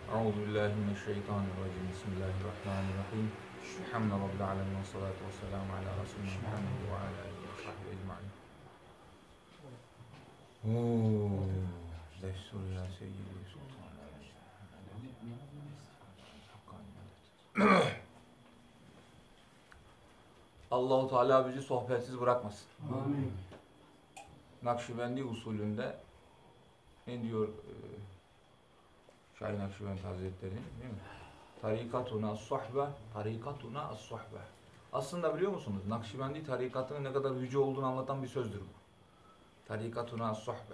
Euzubillahimineşşeytanirracim. Bismillahirrahmanirrahim. Elhamdülillahi Rabbil alemin. Ve salatu ve selamu ala Resulina Muhammed ve ala alihi ve sahbihi ecma'in. Destur ya seyyidi sultan. Allah-u Teala bizi sohbetsiz bırakmasın. Amin. Nakşibendi usulünde ne diyor Şahin Nakşibendi Hazretleri, değil mi? Tarikatuna as-sohbe, tarikatuna as-sohbe. Aslında biliyor musunuz? Nakşibendi tarikatının ne kadar yüce olduğunu anlatan bir sözdür bu. Tarikatuna as-sohbe.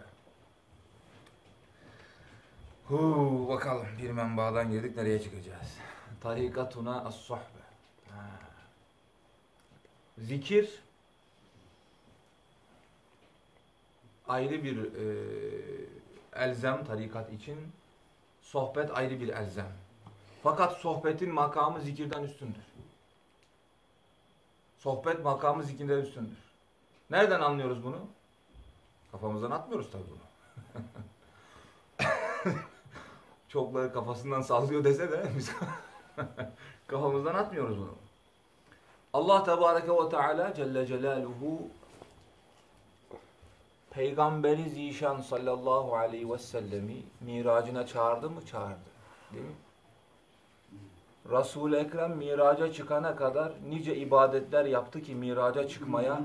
Bakalım bir menbaadan girdik, nereye çıkacağız? Tarikatuna as-sohbe. Zikir ayrı bir elzem tarikat için, sohbet ayrı bir elzem. Fakat sohbetin makamı zikirden üstündür. Sohbet makamı zikirden üstündür. Nereden anlıyoruz bunu? Kafamızdan atmıyoruz tabii bunu. Çokları kafasından sallıyor dese de biz kafamızdan atmıyoruz bunu. Allah Tebareke ve Teala Celle Celaluhu Peygamberi Zişan sallallahu aleyhi ve sellemi miracına çağırdı mı? Çağırdı. Değil mi? Resul-i Ekrem miraca çıkana kadar nice ibadetler yaptı ki miraca çıkmaya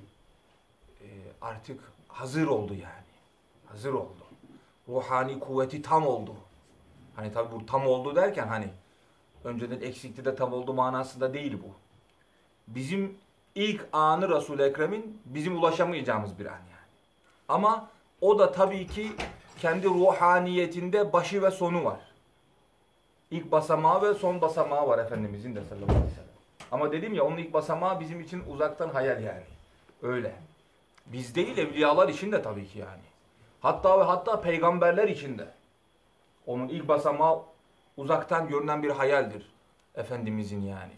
artık hazır oldu yani. Hazır oldu. Ruhani kuvveti tam oldu. Hani tabi bu tam oldu derken hani önceden eksikti de tam oldu manasında değil bu. Bizim ilk anı Resul-i Ekrem'in bizim ulaşamayacağımız bir an yani. Ama o da tabii ki kendi ruhaniyetinde başı ve sonu var. İlk basamağı ve son basamağı var Efendimizin de sallallahu aleyhi ve sellem. Ama dedim ya onun ilk basamağı bizim için uzaktan hayal yani. Öyle. Biz değil evliyalar için de tabii ki yani. Hatta ve hatta peygamberler için de. Onun ilk basamağı uzaktan görünen bir hayaldir. Efendimizin yani.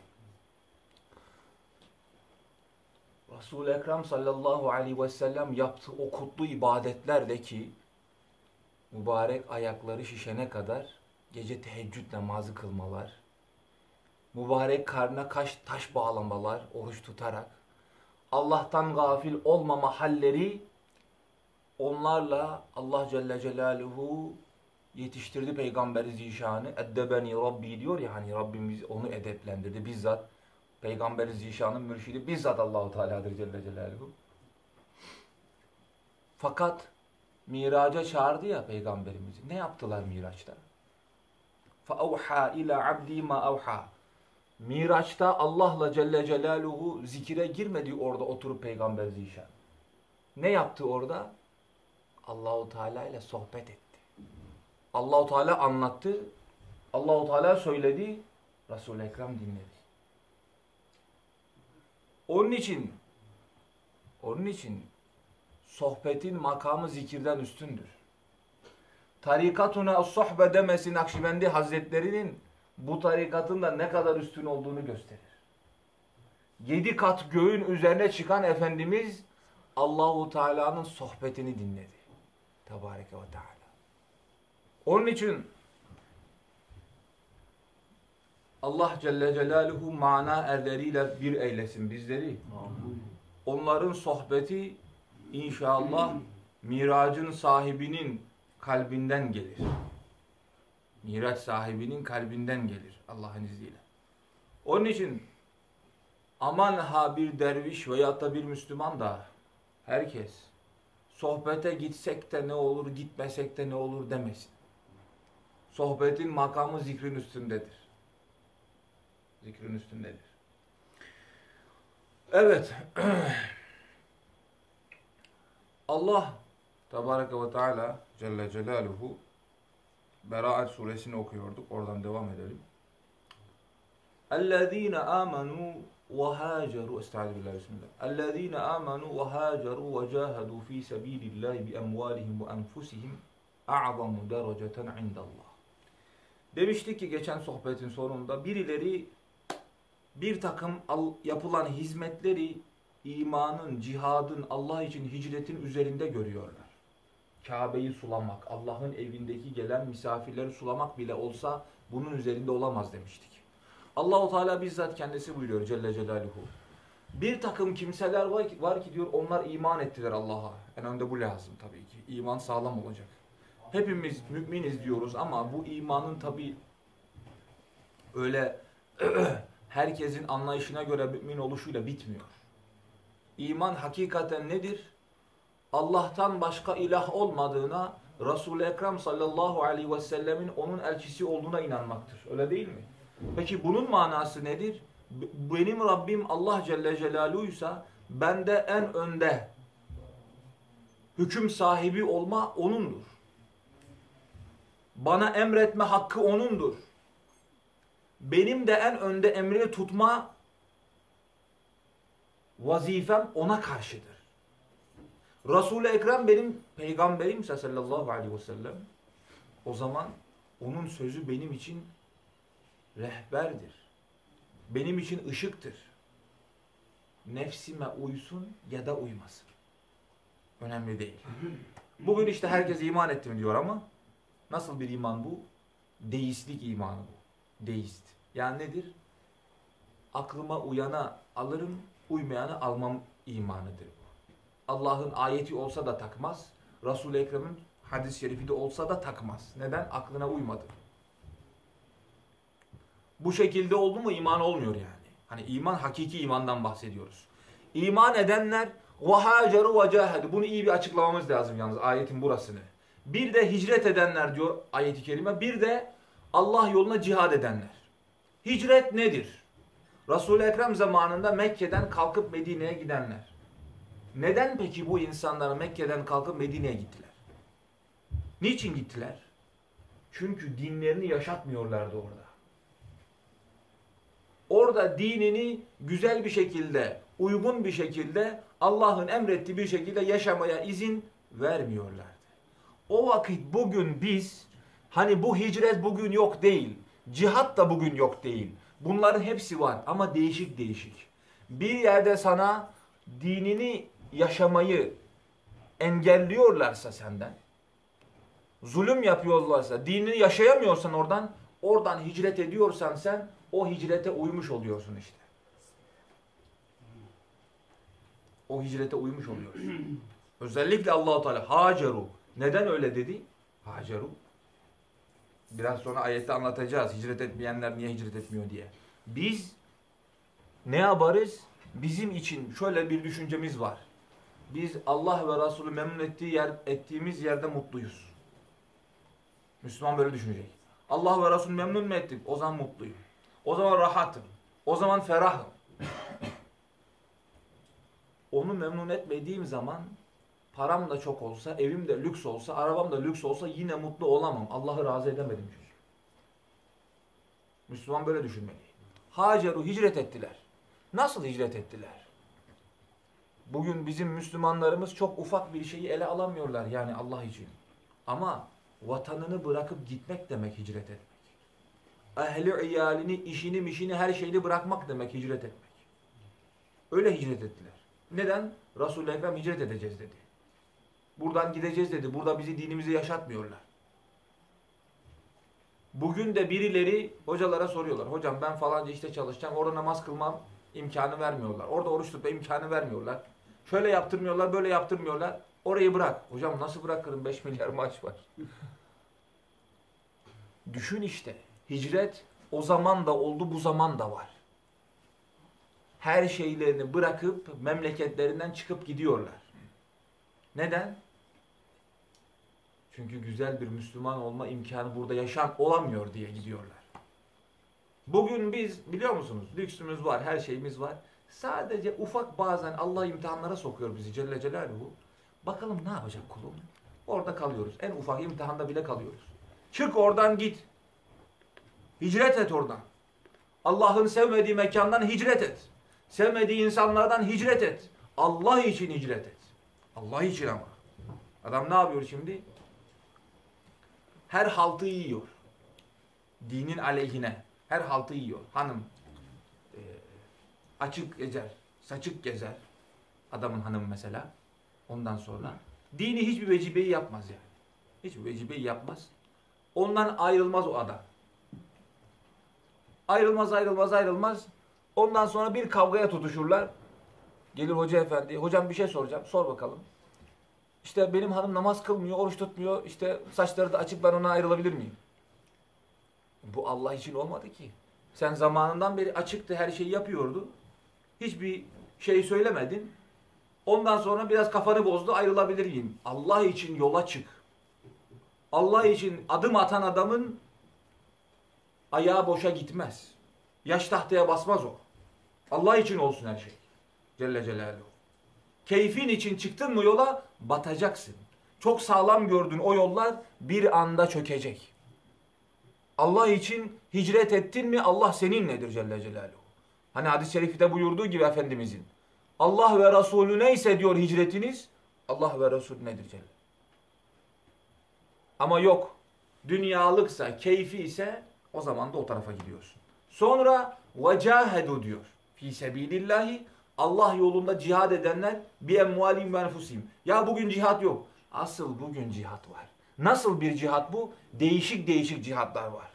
Resul-i Ekrem sallallahu aleyhi ve sellem yaptığı o kutlu ibadetlerle ki mübarek ayakları şişene kadar gece teheccüd namazı kılmalar, mübarek karnına taş bağlamalar, oruç tutarak, Allah'tan gafil olmama halleri, onlarla Allah Celle Celaluhu yetiştirdi Peygamberi Zişan'ı. Eddebeni Rabbi diyor ya hani Rabbimiz onu edeplendirdi bizzat. Peygamberi Zişan'ın mürşidi bizzat Allah-u Teala'dır Celle Celaluhu. Fakat miraca çağırdı ya Peygamberimizi. Ne yaptılar miraçta? فَاَوْحَا اِلَى عَبْدِي مَا اَوْحَا. Miraçta Allah'la Celle Celaluhu zikire girmedi orada oturup Peygamber Zişan. Ne yaptı orada? Allah-u Teala ile sohbet etti. Allah-u Teala anlattı. Allah-u Teala söyledi. Resul-i Ekrem dinledi. Onun için sohbetin makamı zikirden üstündür. Tarikatuna as-sohbe demesi Nakşibendi Hazretleri'nin bu tarikatın da ne kadar üstün olduğunu gösterir. 7 kat göğün üzerine çıkan Efendimiz Allahu Teala'nın sohbetini dinledi. Tebareke ve Teala. Onun için Allah Celle Celaluhu mana erleriyle bir eylesin bizleri. Onların sohbeti inşallah miracın sahibinin kalbinden gelir. Miraç sahibinin kalbinden gelir Allah'ın izniyle. Onun için aman ha bir derviş veyahut da bir Müslüman da herkes sohbete gitsek de ne olur, gitmesek de ne olur demesin. Sohbetin makamı zikrin üstündedir. Zikrin üstündedir. Evet. Allah Tebareke ve Teala Celle Celaluhu Beraat suresini okuyorduk. Oradan devam edelim. اَلَّذ۪ينَ آمَنُوا وَهَاجَرُوا Estağfirullah, bismillah. اَلَّذ۪ينَ آمَنُوا وَهَاجَرُوا وَجَاهَدُوا ف۪ي سَب۪يلِ اللّٰهِ بِأَمْوَالِهِمْ وَأَنْفُسِهِمْ اَعْظَمُ دَرَجَةً عِنْدَ اللّٰهِ. Demiştik ki geçen sohbetin sonunda birileri bir takım yapılan hizmetleri imanın, cihadın, Allah için hicretin üzerinde görüyorlar. Kabe'yi sulamak, Allah'ın evindeki gelen misafirleri sulamak bile olsa bunun üzerinde olamaz demiştik. Allah-u Teala bizzat kendisi buyuruyor Celle Celaluhu. Bir takım kimseler var ki diyor onlar iman ettiler Allah'a. En önde bu lazım tabii ki. İman sağlam olacak. Hepimiz müminiz diyoruz ama bu imanın tabii öyle herkesin anlayışına göre mümin oluşuyla bitmiyor. İman hakikaten nedir? Allah'tan başka ilah olmadığına, Resul-i Ekrem sallallahu aleyhi ve sellemin onun elçisi olduğuna inanmaktır. Öyle değil mi? Peki bunun manası nedir? Benim Rabbim Allah Celle Celaluhu'ysa bende en önde hüküm sahibi olma O'nundur. Bana emretme hakkı O'nundur. Benim de en önde emrini tutma vazifem O'na karşıdır. Resul-i Ekrem benim peygamberimse sallallahu aleyhi ve sellem, o zaman onun sözü benim için rehberdir. Benim için ışıktır. Nefsime uysun ya da uymasın. Önemli değil. Bugün işte herkes iman ettim diyor ama nasıl bir iman bu? Deistlik imanı bu. Deist. Yani nedir? Aklıma uyana alırım, uymayana almam imanıdır bu. Allah'ın ayeti olsa da takmaz. Resul-i Ekrem'in hadis-i şerifi de olsa da takmaz. Neden? Aklına uymadı. Bu şekilde oldu mu iman olmuyor yani. Hani iman, hakiki imandan bahsediyoruz. İman edenler وَهَاجَرُوا وَجَاهَدُوا. Bunu iyi bir açıklamamız lazım yalnız ayetin burasını. Bir de hicret edenler diyor ayet-i kerime. Bir de Allah yoluna cihad edenler. Hicret nedir? Resul-i Ekrem zamanında Mekke'den kalkıp Medine'ye gidenler. Neden peki bu insanlar Mekke'den kalkıp Medine'ye gittiler? Niçin gittiler? Çünkü dinlerini yaşatmıyorlardı orada. Orada dinini güzel bir şekilde, uygun bir şekilde, Allah'ın emrettiği bir şekilde yaşamaya izin vermiyorlardı. O vakit bugün biz, hani bu hicret bugün yok değil, cihat da bugün yok değil. Bunların hepsi var ama değişik değişik. Bir yerde sana dinini yaşamayı engelliyorlarsa senden, zulüm yapıyorlarsa, dinini yaşayamıyorsan oradan hicret ediyorsan sen, o hicrete uymuş oluyorsun işte. O hicrete uymuş oluyorsun. Özellikle Allah-u Teala haceru. Neden öyle dedi? Haceru. Biraz sonra ayette anlatacağız. Hicret etmeyenler niye hicret etmiyor diye. Biz ne yaparız? Bizim için şöyle bir düşüncemiz var. Biz Allah ve Resulü memnun ettiğimiz yerde mutluyuz. Müslüman böyle düşünecek. Allah ve Resulü memnun mu ettik? O zaman mutluyum. O zaman rahatım. O zaman ferahım. Onu memnun etmediğim zaman param da çok olsa, evim de lüks olsa, arabam da lüks olsa yine mutlu olamam. Allah'ı razı edemedim çünkü. Müslüman böyle düşünmeli. Haceru hicret ettiler. Nasıl hicret ettiler? Bugün bizim Müslümanlarımız çok ufak bir şeyi ele alamıyorlar yani Allah için. Ama vatanını bırakıp gitmek demek hicret etmek. Ehli iyalini, işini, mişini, her şeyini bırakmak demek hicret etmek. Öyle hicret ettiler. Neden? Resul-i Ekrem hicret edeceğiz dedi. Buradan gideceğiz dedi. Burada bizi dinimizi yaşatmıyorlar. Bugün de birileri hocalara soruyorlar. Hocam ben falanca işte çalışacağım. Orada namaz kılmam imkanı vermiyorlar. Orada oruç tutma imkanı vermiyorlar. Şöyle yaptırmıyorlar, böyle yaptırmıyorlar. Orayı bırak. Hocam nasıl bırakırım? 5 milyar maaş var. Düşün işte. Hicret o zaman da oldu, bu zaman da var. Her şeylerini bırakıp memleketlerinden çıkıp gidiyorlar. Neden? Çünkü güzel bir Müslüman olma imkanı burada olamıyor diye gidiyorlar. Bugün biz biliyor musunuz? Lüksümüz var, her şeyimiz var. Sadece ufak bazen Allah imtihanlara sokuyor bizi Celle Celaluhu. Bakalım ne yapacak kulum? Orada kalıyoruz. En ufak imtihanda bile kalıyoruz. Çık oradan git. Hicret et oradan. Allah'ın sevmediği mekandan hicret et. Sevmediği insanlardan hicret et. Allah için hicret et. Allah için ama. Adam ne yapıyor şimdi? Her haltı yiyor. Dinin aleyhine. Her haltı yiyor. Hanım açık gezer, saçık gezer. Adamın hanımı mesela. Ondan sonra Dini hiçbir vecibeyi yapmaz yani. Hiçbir vecibeyi yapmaz. Ondan ayrılmaz o adam. Ayrılmaz. Ondan sonra bir kavgaya tutuşurlar. Gelir hoca efendi, hocam bir şey soracağım, sor bakalım. İşte benim hanım namaz kılmıyor, oruç tutmuyor, işte saçları da açık, ben ona ayrılabilir miyim? Bu Allah için olmadı ki. Sen zamanından beri açıktı, her şeyi yapıyordu. Hiçbir şey söylemedin. Ondan sonra biraz kafanı bozdu, ayrılabilir miyim? Allah için yola çık. Allah için adım atan adamın ayağı boşa gitmez. Yaş tahtaya basmaz o. Allah için olsun her şey. Celle Celaluhu. Keyfin için çıktın mı yola batacaksın. Çok sağlam gördüğün o yollar bir anda çökecek. Allah için hicret ettin mi Allah seninledir Celle Celaluhu. Hani hadis-i şerifte buyurduğu gibi Efendimizin. Allah ve Resulü neyse diyor hicretiniz, Allah ve Resulü nedir Celle. Ama yok, dünyalıksa, keyfi ise o zaman da o tarafa gidiyorsun. Sonra وَجَاهَدُوا diyor. Fî sebîlillâhi, Allah yolunda cihad edenler bi emvalihim ve enfusihim. Ya bugün cihat yok. Asıl bugün cihat var. Nasıl bir cihat bu? Değişik değişik cihatlar var.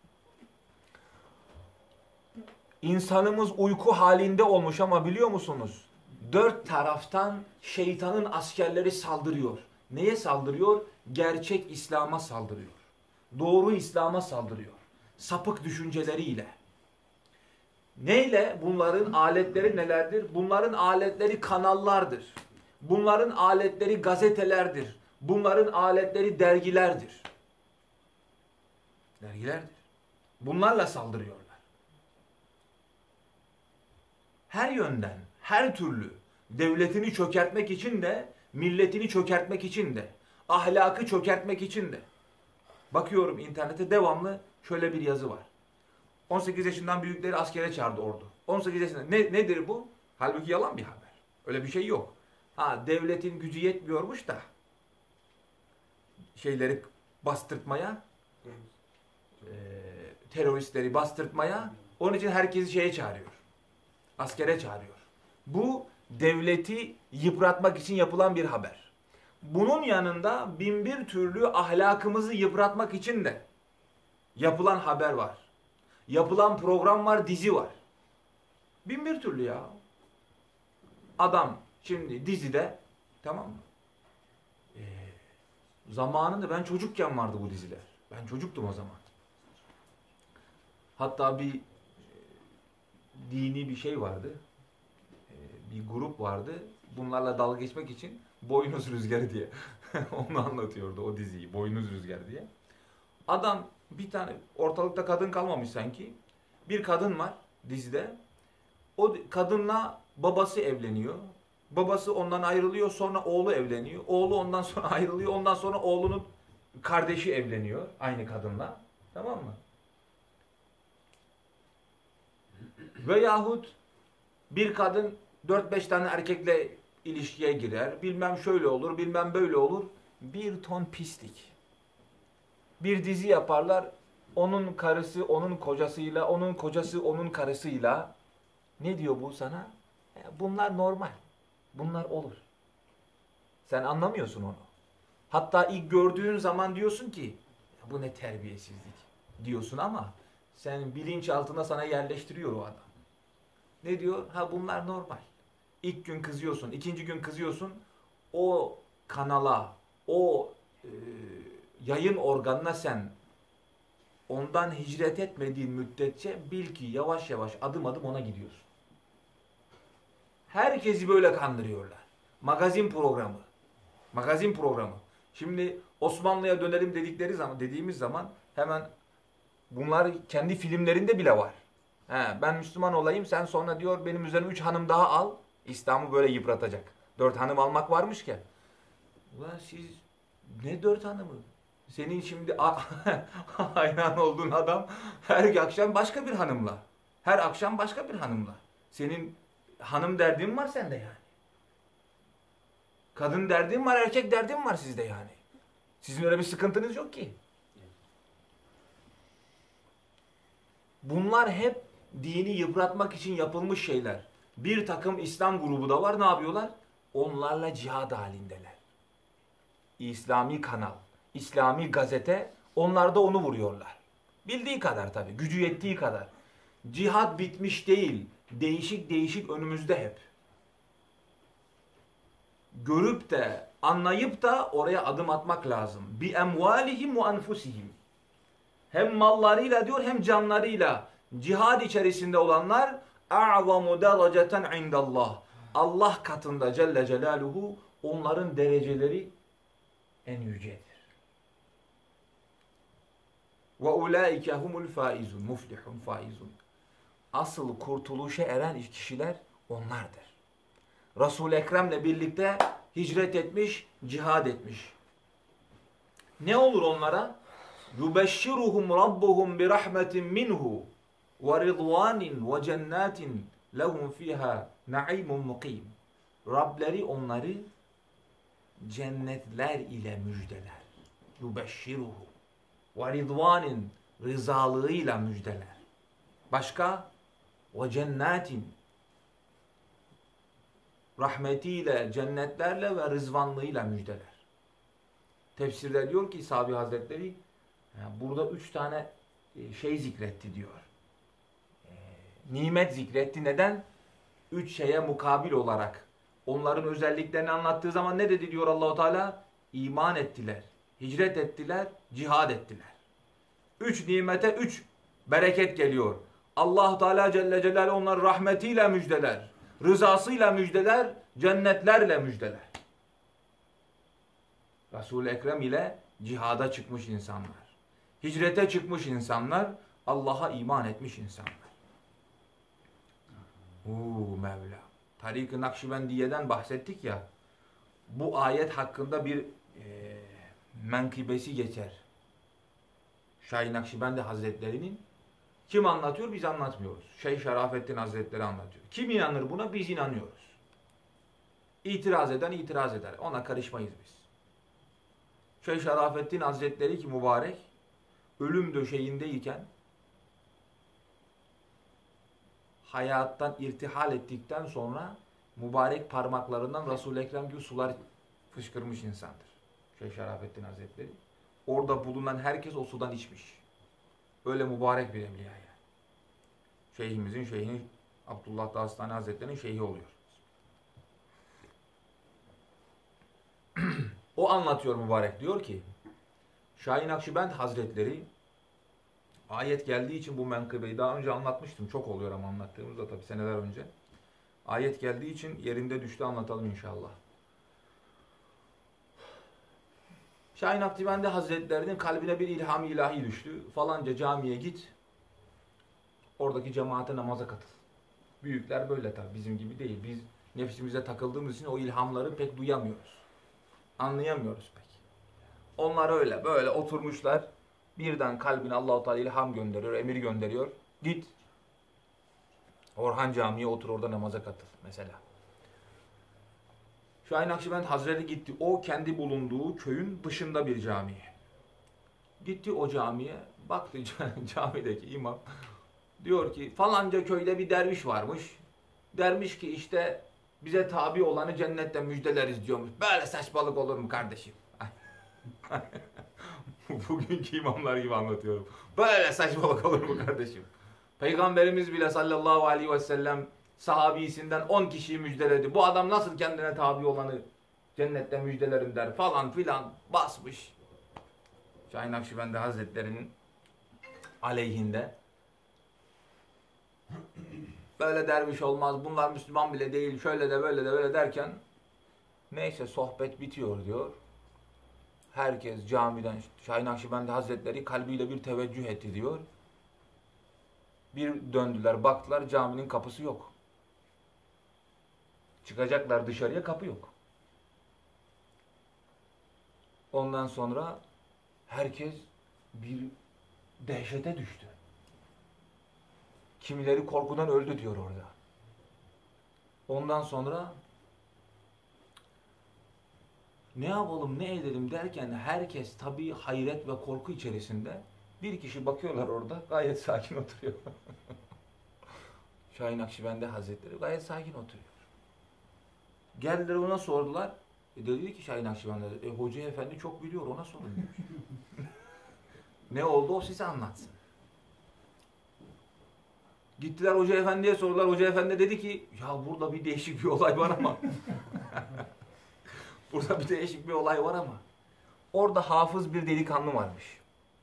İnsanımız uyku halinde olmuş ama biliyor musunuz? Dört taraftan şeytanın askerleri saldırıyor. Neye saldırıyor? Gerçek İslam'a saldırıyor. Doğru İslam'a saldırıyor. Sapık düşünceleriyle. Neyle? Bunların aletleri nelerdir? Bunların aletleri kanallardır. Bunların aletleri gazetelerdir. Bunların aletleri dergilerdir. Dergilerdir. Bunlarla saldırıyorlar. Her yönden, her türlü devletini çökertmek için de, milletini çökertmek için de, ahlakı çökertmek için de. Bakıyorum internete devamlı şöyle bir yazı var. 18 yaşından büyükleri askere çağırdı ordu. 18 yaşında. Nedir bu? Halbuki yalan bir haber. Öyle bir şey yok. Devletin gücü yetmiyormuş da şeyleri bastırtmaya, teröristleri bastırtmaya, onun için herkesi şeye çağırıyor. Askere çağırıyor. Bu devleti yıpratmak için yapılan bir haber. Bunun yanında bin bir türlü ahlakımızı yıpratmak için de yapılan haber var. Yapılan program var, dizi var. Bin bir türlü ya. Adam şimdi dizide, tamam mı? Zamanında ben çocukken vardı bu diziler. Ben çocuktum o zaman. Hatta bir dini bir şey vardı. Bir grup vardı. Bunlarla dalga geçmek için Boynuz Rüzgarı diye. Onu anlatıyordu o diziyi. Boynuz Rüzgarı diye. Adam bir tane, ortalıkta kadın kalmamış sanki. Bir kadın var dizide. O kadınla babası evleniyor. Babası ondan ayrılıyor. Sonra oğlu evleniyor. Oğlu ondan sonra ayrılıyor. Ondan sonra oğlunun kardeşi evleniyor. Aynı kadınla. Tamam mı? Veyahut bir kadın 4-5 tane erkekle ilişkiye girer. Bilmem şöyle olur, bilmem böyle olur. Bir ton pislik. Bir dizi yaparlar. Onun karısı onun kocasıyla, onun kocası onun karısıyla. Ne diyor bu sana? Bunlar normal. Bunlar olur. Sen anlamıyorsun onu. Hatta ilk gördüğün zaman diyorsun ki bu ne terbiyesizlik diyorsun ama sen bilinçaltına sana yerleştiriyor o adam. Ne diyor? Bunlar normal. İlk gün kızıyorsun, ikinci gün kızıyorsun. O kanala, o yayın organına sen ondan hicret etmediğin müddetçe bil ki yavaş yavaş adım adım ona gidiyorsun. Herkesi böyle kandırıyorlar. Magazin programı. Magazin programı. Şimdi Osmanlı'ya dönelim dediğimiz zaman hemen bunlar kendi filmlerinde bile var. Ben Müslüman olayım, sen sonra diyor benim üzerime 3 hanım daha al. İslam'ı böyle yıpratacak. 4 hanım almak varmış ki. Ulan siz ne 4 hanımı? Senin şimdi hayran olduğun adam her akşam başka bir hanımla. Her akşam başka bir hanımla. Senin hanım derdin var sende yani. Kadın derdin var, erkek derdin var sizde yani. Sizin öyle bir sıkıntınız yok ki. Bunlar hep dini yıpratmak için yapılmış şeyler. Bir takım İslam grubu da var, ne yapıyorlar? Onlarla cihad halindeler. İslami kanal, İslami gazete, onlar da onu vuruyorlar. Bildiği kadar tabii, gücü yettiği kadar. Cihad bitmiş değil, değişik değişik önümüzde hep. Görüp de, anlayıp da oraya adım atmak lazım. Bi emvalihim ve enfusihim. Hem mallarıyla diyor, hem canlarıyla cihad içerisinde olanlar a'zamu dereceten indallah. Allah katında Celle Celaluhu onların dereceleri en yücedir. Ve ulaike humul faizun, muflihun faizun. Asıl kurtuluşa eren kişiler onlardır. Resul-i Ekrem'le birlikte hicret etmiş, cihad etmiş. Ne olur onlara? Yubeşşiruhum rabbuhum bi rahmetin minhu ve ridvanin ve cennetin lehum fiha na'imun mukim. Rableri onları cennetler ile müjdeler. Yubeşşiruhum ve ridvanin, rızalığıyla müjdeler. Başka? Ve cennetin, rahmetiyle, cennetlerle ve rızvanlığıyla müjdeler. Tefsirde diyor ki Sahabi Hazretleri, burada 3 tane şey zikretti diyor. Nimet zikretti. Neden? 3 şeye mukabil olarak. Onların özelliklerini anlattığı zaman ne dedi diyor Allah-u Teala? İman ettiler, hicret ettiler, cihad ettiler. 3 nimete 3 bereket geliyor. Allah Teala Celle Celaluhu onları rahmetiyle müjdeler, rızasıyla müjdeler, cennetlerle müjdeler. Resul-i Ekrem ile cihada çıkmış insanlar, hicrete çıkmış insanlar, Allah'a iman etmiş insanlar. Mevla. Tarik-i Nakşibendiye'den bahsettik ya, bu ayet hakkında bir menkıbesi geçer. Şah-ı Nakşibendi Hazretleri'nin. Kim anlatıyor? Biz anlatmıyoruz. Şeyh Şerafettin Hazretleri anlatıyor. Kim inanır buna? Biz inanıyoruz. İtiraz eden itiraz eder. Ona karışmayız biz. Şeyh Şerafettin Hazretleri ki mübarek, ölüm döşeğindeyken hayattan irtihal ettikten sonra mübarek parmaklarından Resul-i Ekrem gibi sular fışkırmış insandır. Şeyh Şerafettin Hazretleri. Orada bulunan herkes o sudan içmiş. Öyle mübarek bir evliya yani. Şeyhimizin şeyhi Abdullah Dağıstani Hazretleri'nin şeyhi oluyor. O anlatıyor mübarek. Diyor ki Şah-ı Nakşibend Hazretleri, ayet geldiği için bu menkıbeyi daha önce anlatmıştım. Çok oluyor ama anlattığımızda tabii seneler önce. Ayet geldiği için yerinde düştü, anlatalım inşallah. Şah-ı Nakşibendi Hazretlerinin kalbine bir ilham-ı ilahi düştü. Falanca camiye git, oradaki cemaate namaza katıl. Büyükler böyle tabii, bizim gibi değil. Biz nefsimize takıldığımız için o ilhamları pek duyamıyoruz. Anlayamıyoruz pek. Onlar öyle böyle oturmuşlar. Birden kalbine Allah-u Teala ilham gönderiyor, emir gönderiyor. Git Orhan Camii'ye otur, orada namaza katıl mesela. Şah-ı Nakşibend Hazretleri gitti. O kendi bulunduğu köyün dışında bir camiye. Gitti o camiye. Baktı camideki imam. Diyor ki falanca köyde bir derviş varmış. Dermiş ki işte bize tabi olanı cennetten müjdeleriz diyormuş. Böyle saçmalık olur mu kardeşim? Bugünkü imamlar gibi anlatıyorum. Böyle saçmalık olur mu kardeşim? Peygamberimiz bile sallallahu aleyhi ve sellem sahabisinden 10 kişiyi müjdeledi. Bu adam nasıl kendine tabi olanı cennetten müjdelerim der falan filan basmış. Şah-ı Nakşibendi Hazretleri'nin aleyhinde. Böyle derviş olmaz, bunlar Müslüman bile değil, şöyle de böyle de böyle derken neyse sohbet bitiyor diyor. Herkes camiden Şah-ı Nakşibendi Hazretleri kalbiyle bir teveccüh etti diyor. Bir döndüler, baktılar caminin kapısı yok. Çıkacaklar dışarıya, kapı yok. Ondan sonra herkes bir dehşete düştü. Kimileri korkudan öldü diyor orada. Ondan sonra ne yapalım ne edelim derken herkes tabii hayret ve korku içerisinde. Bir kişi bakıyorlar orada gayet sakin oturuyor. Şah-ı Nakşibendi Hazretleri gayet sakin oturuyor. Geldiler ona sordular. Dedi ki Şahin Akşebendi, Hoca Efendi çok biliyor, ona sorun demiş. Ne oldu o size anlatsın. Gittiler Hoca Efendi'ye sordular. Hoca Efendi dedi ki ya burada bir değişik bir olay var ama. Burada bir değişik bir olay var ama. Orada hafız bir delikanlı varmış.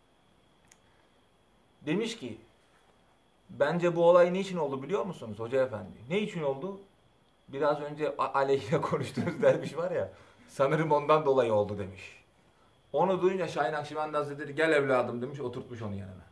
Demiş ki bence bu olay niçin oldu biliyor musunuz Hoca Efendi? Ne için oldu? Biraz önce aleyhine konuştuğunuz derviş var ya, sanırım ondan dolayı oldu demiş. Onu duyunca Şahin Akşebendi Hazretleri gel evladım demiş, oturtmuş onu yanına.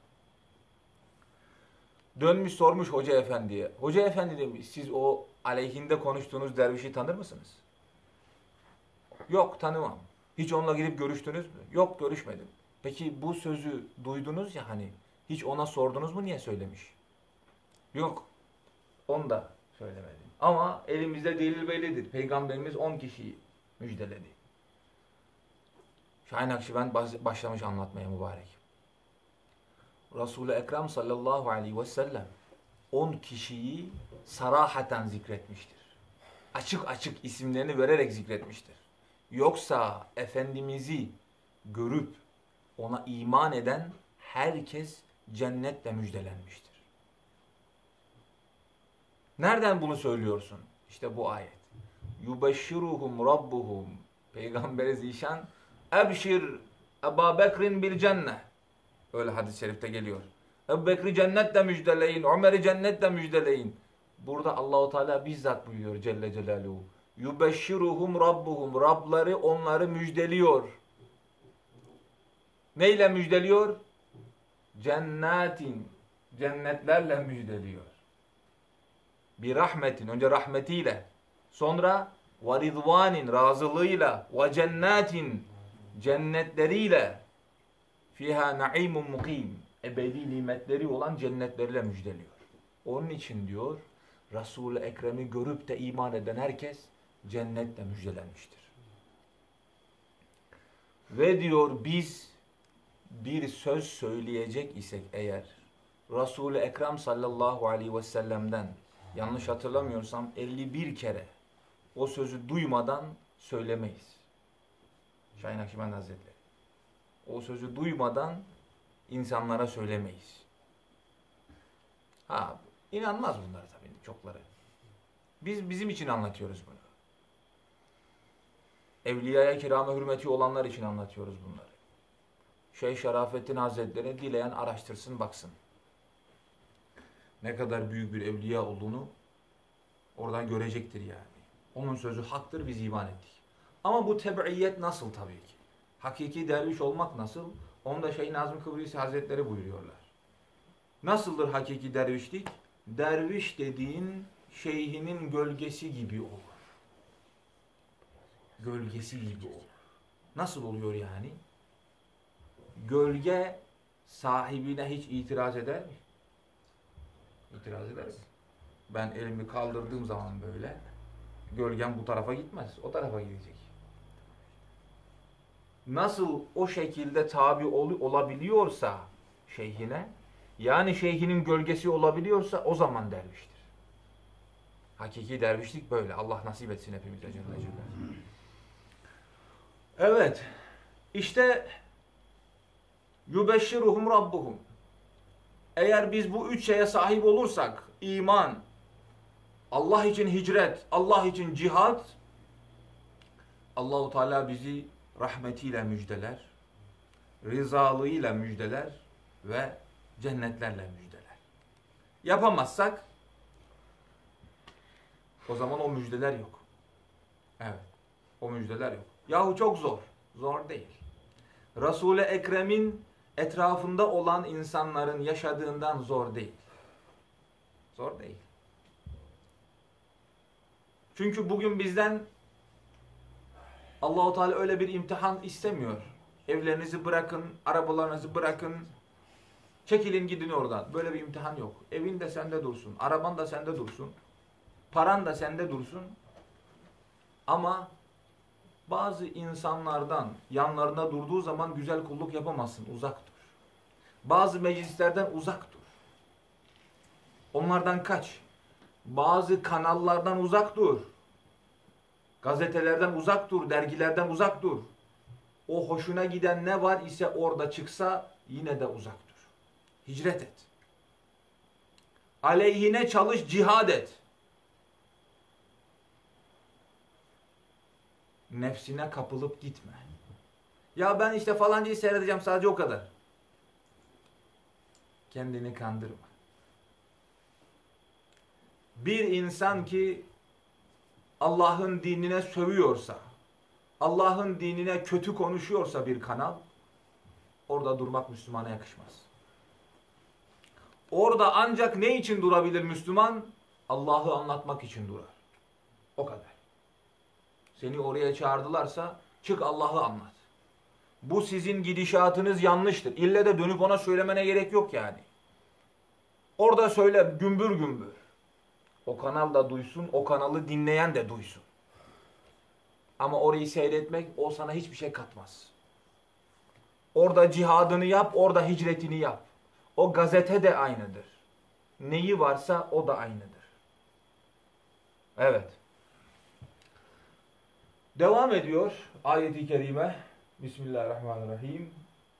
Dönmüş sormuş Hoca Efendi'ye. Hoca Efendi demiş, siz o aleyhinde konuştuğunuz dervişi tanır mısınız? Yok, tanımam. Hiç onunla gidip görüştünüz mü? Yok, görüşmedim. Peki bu sözü duydunuz ya hani, hiç ona sordunuz mu niye söylemiş? Yok, onu da söylemedim. Ama elimizde delil bellidir. Peygamberimiz 10 kişiyi müjdeledi. Şahin Akşebendi başlamış anlatmaya mübarek. Resul-i Ekrem sallallahu aleyhi ve sellem 10 kişiyi sarahaten zikretmiştir. Açık açık isimlerini vererek zikretmiştir. Yoksa Efendimiz'i görüp ona iman eden herkes cennetle müjdelenmiştir. Nereden bunu söylüyorsun? İşte bu ayet. Yubeşşiruhum rabbuhum. Peygamber-i Zişan ebşir Ebu Bekir'in bil cennet. Öyle hadis-i şerifte geliyor. Ebu Bekir'i cennetle müjdeleyin, Ömer'i cennetle müjdeleyin. Burada Allahu Teala bizzat buyuruyor Celle Celaluhu. Yubeşşiruhum rabbuhum. Rabları onları müjdeliyor. Neyle müjdeliyor? Cennetin. Cennetlerle müjdeliyor. Bir rahmetin. Önce rahmetiyle. Sonra ve ridvanin. Razılığıyla. Ve cennetin. Cennetleriyle. Fiha naimun mukim. Ebedi nimetleri olan cennetleriyle müjdeliyor. Onun için diyor Resul-i Ekrem'i görüp de iman eden herkes cennetle müjdelenmiştir. Ve diyor biz bir söz söyleyecek isek eğer Resul-i Ekrem sallallahu aleyhi ve sellem'den yanlış hatırlamıyorsam 51 kere o sözü duymadan söylemeyiz. Şahin Akşebendi Hazretleri. O sözü duymadan insanlara söylemeyiz. Ha, inanmaz bunlar tabii çokları. Biz bizim için anlatıyoruz bunu. Evliyaya kirame hürmeti olanlar için anlatıyoruz bunları. Şeyh Şerafettin Hazretleri dileyen araştırsın baksın. Ne kadar büyük bir evliya olduğunu oradan görecektir yani. Onun sözü haktır, biz iman ettik. Ama bu tebiiyet nasıl tabii ki? Hakiki derviş olmak nasıl? Onu da Şeyh Nazım Kıbrisi Hazretleri buyuruyorlar. Nasıldır hakiki dervişlik? Derviş dediğin şeyhinin gölgesi gibi olur. Gölgesi gibi olur. Nasıl oluyor yani? Gölge sahibine hiç itiraz eder mi? İtiraz eder mi? Ben elimi kaldırdığım zaman böyle gölgem bu tarafa gitmez. O tarafa gidecek. Nasıl o şekilde tabi olabiliyorsa şeyhine, yani şeyhinin gölgesi olabiliyorsa o zaman derviştir. Hakiki dervişlik böyle. Allah nasip etsin hepimize. Evet. İşte yubeşşiruhum rabbuhum. Eğer biz bu üç şeye sahip olursak, iman, Allah için hicret, Allah için cihat, Allahu Teala bizi rahmetiyle müjdeler, rızalığıyla müjdeler ve cennetlerle müjdeler. Yapamazsak o zaman o müjdeler yok. Evet. O müjdeler yok. Yahu çok zor. Zor değil. Resul-i Ekrem'in etrafında olan insanların yaşadığından zor değil. Zor değil. Çünkü bugün bizden Allah-u Teala öyle bir imtihan istemiyor. Evlerinizi bırakın, arabalarınızı bırakın, çekilin gidin oradan. Böyle bir imtihan yok. Evin de sende dursun, araban da sende dursun, paran da sende dursun. Ama bazı insanlardan yanlarında durduğu zaman güzel kulluk yapamazsın, uzak dur. Bazı meclislerden uzak dur. Onlardan kaç. Bazı kanallardan uzak dur. Gazetelerden uzak dur, dergilerden uzak dur. O hoşuna giden ne var ise orada çıksa yine de uzak dur. Hicret et. Aleyhine çalış, cihad et. Nefsine kapılıp gitme. Ya ben işte falancayı seyredeceğim, sadece o kadar. Kendini kandırma. Bir insan ki Allah'ın dinine sövüyorsa, Allah'ın dinine kötü konuşuyorsa bir kanal, orada durmak Müslümana yakışmaz. Orada ancak ne için durabilir Müslüman? Allah'ı anlatmak için durar. O kadar. Seni oraya çağırdılarsa çık Allah'ı anlat. Bu sizin gidişatınız yanlıştır. İlle de dönüp ona söylemene gerek yok yani. Orada söyle gümbür gümbür. O kanal da duysun, o kanalı dinleyen de duysun. Ama orayı seyretmek o sana hiçbir şey katmaz. Orada cihadını yap, orada hicretini yap. O gazete de aynıdır. Neyi varsa o da aynıdır. Evet. Devam ediyor ayet-i kerime. Bismillahirrahmanirrahim.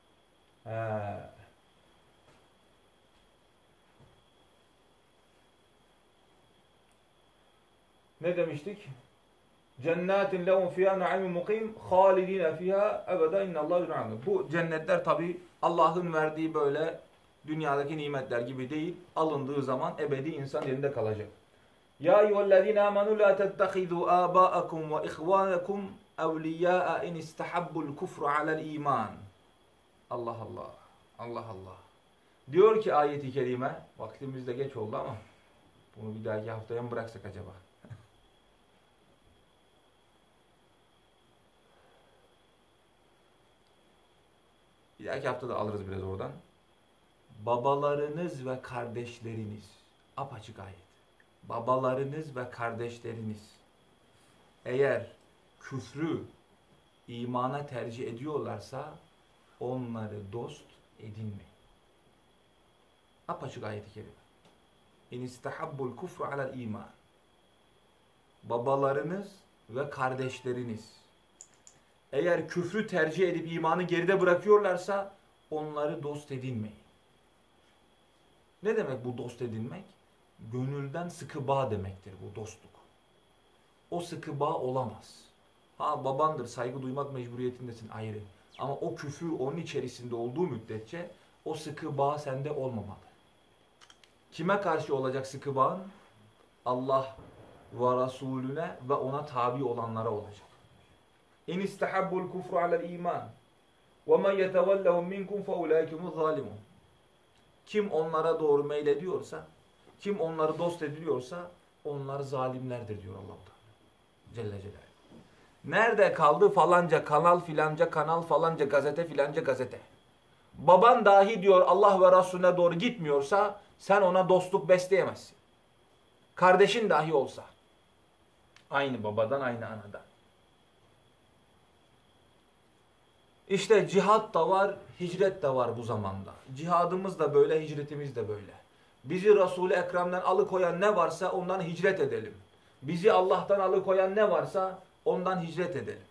Ne demiştik? Cennetin lehum fiha na'imun mukim halidine fiha ebeden innallahu yu'alim. Bu cennetler tabi Allah'ın verdiği böyle dünyadaki nimetler gibi değil. Alındığı zaman ebedi insan elinde kalacak. Ya eyyühellezine amenu la tettehidu aba'akum ve ihvanakum evliya'a in istahabbul kufru alel iman. Allah Allah. Allah Allah. Diyor ki ayet-i kerime, vaktimiz de geç oldu ama bunu bir dahaki haftaya mı bıraksak acaba? Bir dahaki hafta da alırız biraz oradan. Babalarınız ve kardeşleriniz. Apaçık ayet. Babalarınız ve kardeşleriniz. Eğer küfrü imana tercih ediyorlarsa onları dost edinmeyin. Apaçık ayet-i kerime. İn istahabbul kufru alel iman. Babalarınız ve kardeşleriniz. Eğer küfrü tercih edip imanı geride bırakıyorlarsa onları dost edinmeyin. Ne demek bu dost edinmek? Gönülden sıkı bağ demektir bu dostluk. O sıkı bağ olamaz. Ha babandır, saygı duymak mecburiyetindesin ayrı. Ama o küfür onun içerisinde olduğu müddetçe o sıkı bağ sende olmamalı. Kime karşı olacak sıkı bağın? Allah ve Resulüne ve ona tabi olanlara olacak. İn istahabbul kufru alel iman ve men yetevellehum minkum fe ulaikemuz zalimun. Kim onlara doğru meylediyorsa, kim onları dost ediliyorsa onlar zalimlerdir diyor Allah Celle Celaluhu. Nerede kaldı falanca kanal filanca kanal falanca gazete filanca gazete. Baban dahi diyor Allah ve Resulüne doğru gitmiyorsa sen ona dostluk besleyemezsin. Kardeşin dahi olsa. Aynı babadan aynı anadan. İşte cihat da var, hicret de var bu zamanda. Cihadımız da böyle, hicretimiz de böyle. Bizi Resul-i Ekrem'den alıkoyan ne varsa ondan hicret edelim. Bizi Allah'tan alıkoyan ne varsa ondan hicret edelim.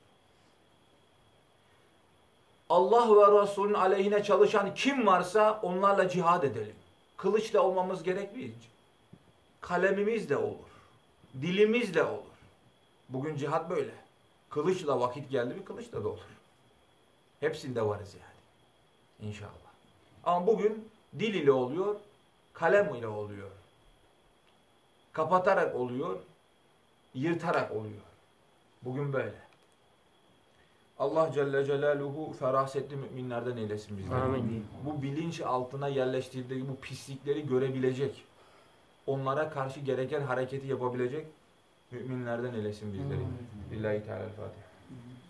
Allah ve Resul'ün aleyhine çalışan kim varsa onlarla cihad edelim. Kılıçla olmamız gerekmiyor. Kalemimizle olur. Dilimizle olur. Bugün cihat böyle. Kılıçla vakit geldi mi kılıçla da olur. Hepsinde varız yani. İnşallah. Ama bugün dil ile oluyor, kalem ile oluyor. Kapatarak oluyor, yırtarak oluyor. Bugün böyle. Allah Celle Celaluhu ferasetli müminlerden eylesin bizleri. Amin. Bu bilinç altına yerleştirdiği bu pislikleri görebilecek, onlara karşı gereken hareketi yapabilecek müminlerden eylesin bizleri. Lillahi Teala'l-Fatiha.